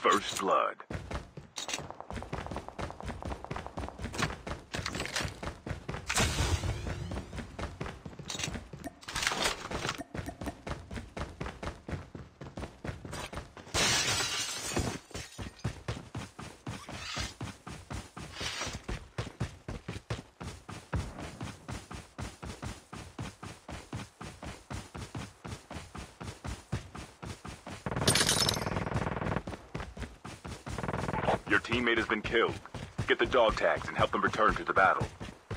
First blood. Your teammate has been killed. Get the dog tags and help them return to the battle.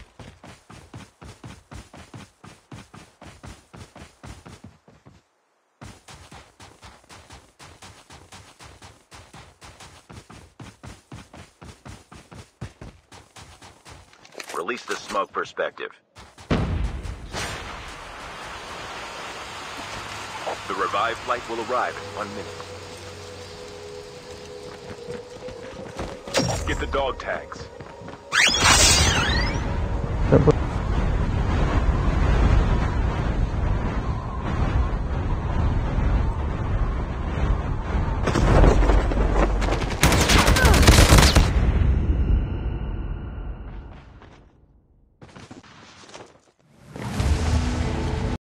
Release the smoke perspective. The revived flight will arrive in 1 minute. Get the dog tags.